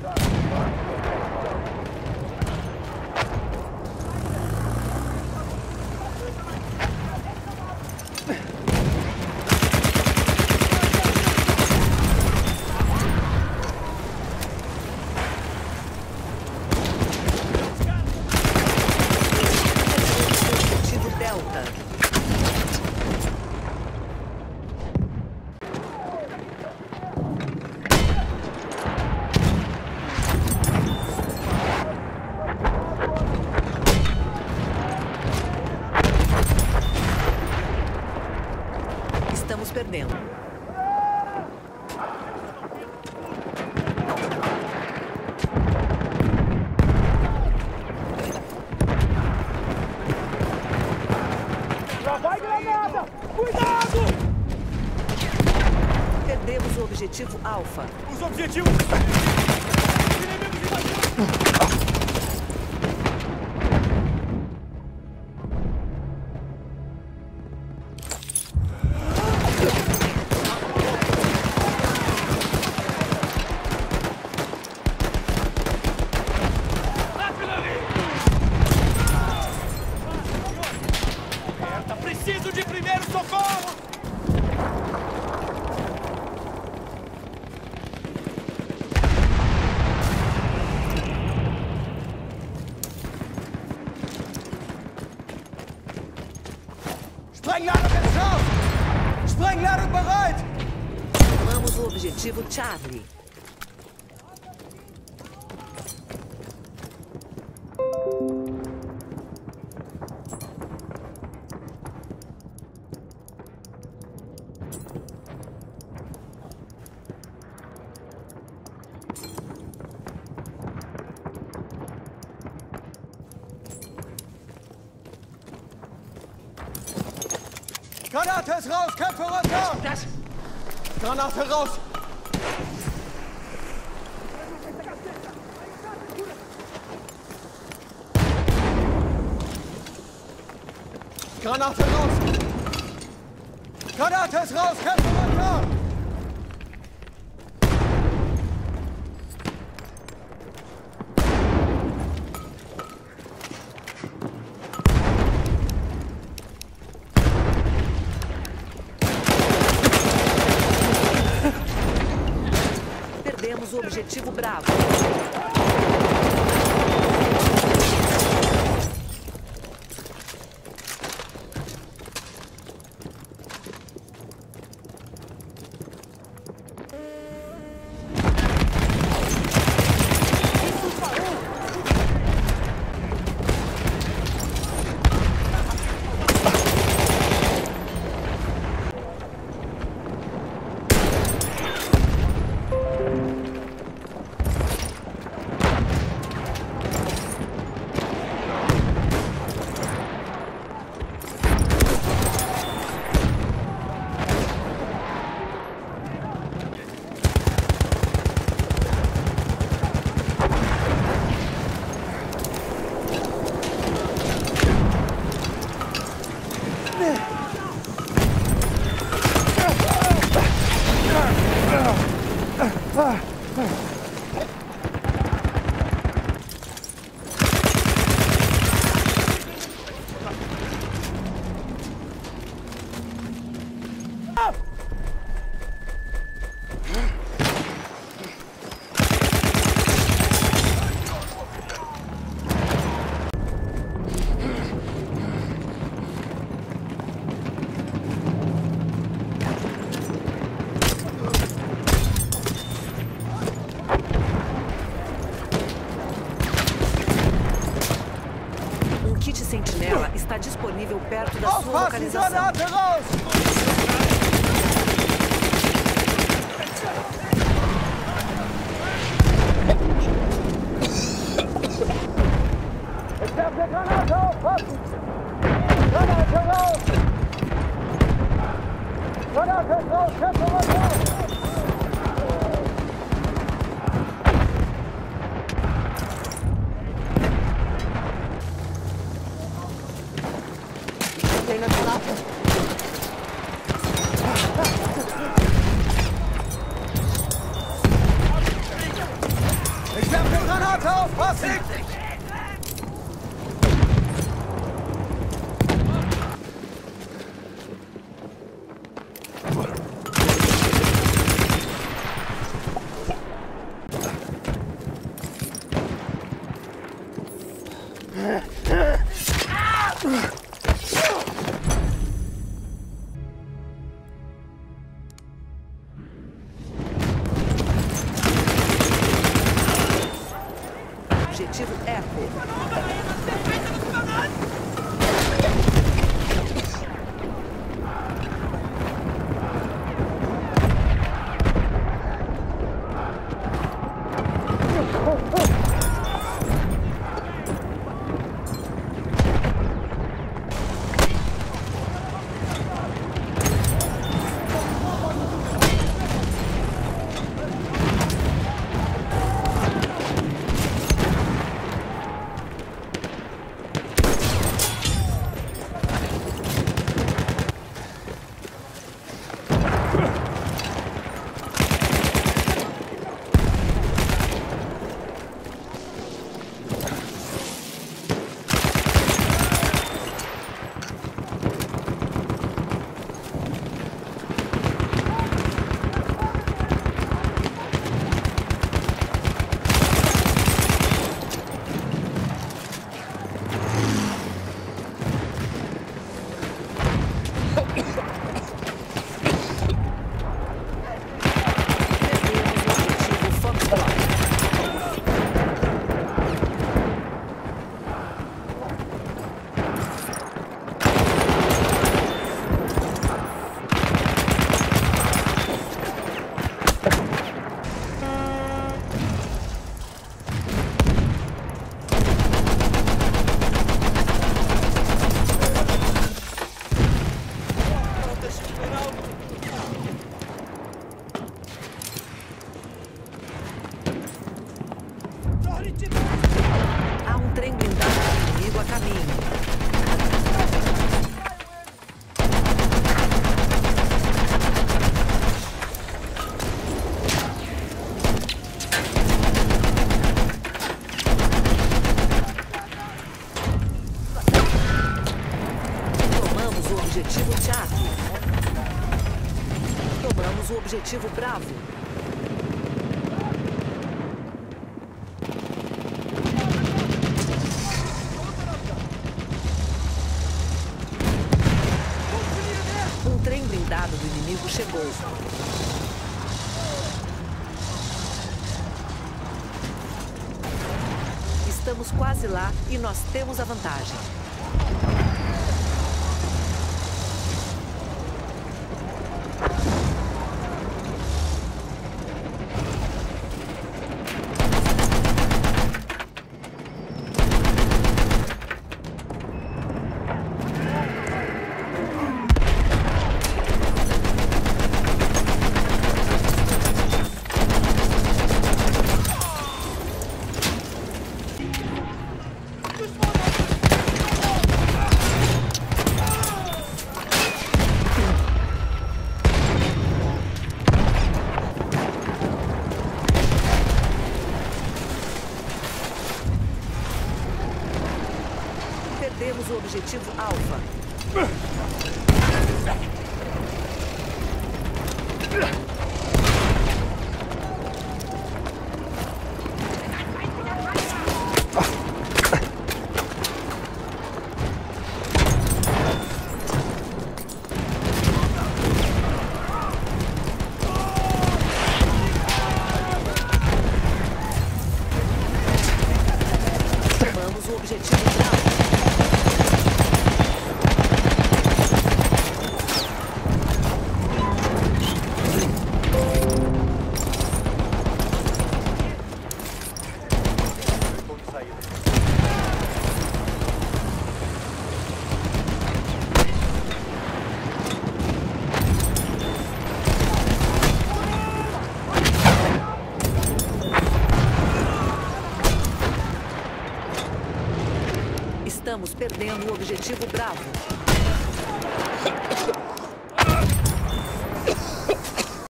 Estamos perdendo. Já vai granada! Cuidado! Perdemos o objetivo Alfa. Os objetivos! Inimigos invadindo! Preciso de primeiro socorro! Sprengladung ist raus! Sprengladung bereit! Tomamos o objetivo Charlie. Granate ist raus! Köpfe runter! Das! Granate raus! Granate raus! Granate ist raus! Köpfe runter! Perdemos o objetivo Bravo. Kit Sentinela está disponível perto da sua localização. Granate raus! Ich werfe eine Granate auf! Passen! Granate raus! Granate ist raus! Köpfe runter! Tem na Granate! Ich werfe eine Granate auf! Vorsicht! Objetivo Eco. Há um trem blindado inimigo a caminho. Tomamos o objetivo Charlie. Tomamos o objetivo Bravo. Um trem blindado do inimigo chegou. Estamos quase lá e nós temos a vantagem. Perdemos o objetivo Alfa. Tomamos o objetivo Bravo. Estamos perdendo o objetivo Bravo.